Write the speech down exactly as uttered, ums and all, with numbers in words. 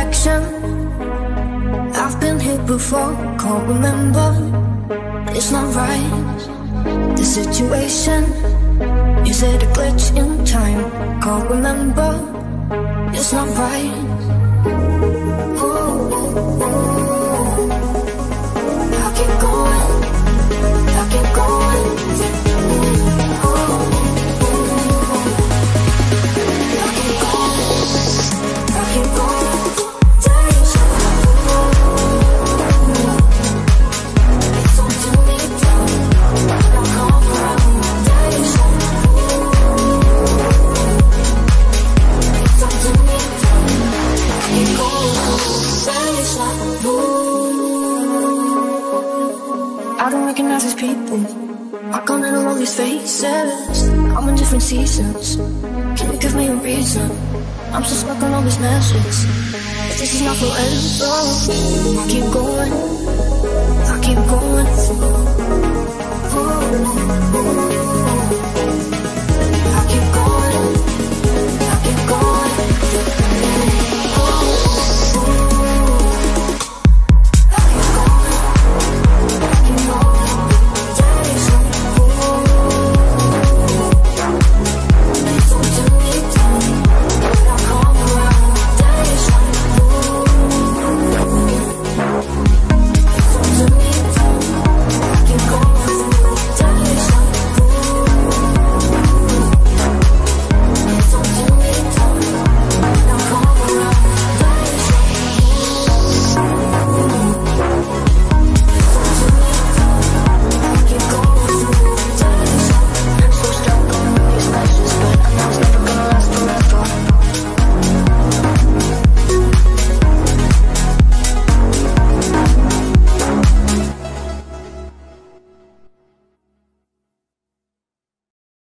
direction. I've been here before, can't remember. It's not right, the situation. Is it a glitch in time? Can't remember. It's not right. Ooh, ooh, ooh. I keep going, I keep going. Ooh, ooh, ooh. I keep going, I keep going. Days, it's up to me down. I come around. Days, it's up to me down. I keep going. Days, I don't recognize these people. I can't handle all these faces. I'm in different seasons. Can you give me a reason? I'm so stuck on all these messes. If this is not forever, I keep going, I keep going. Ooh, ooh, ooh.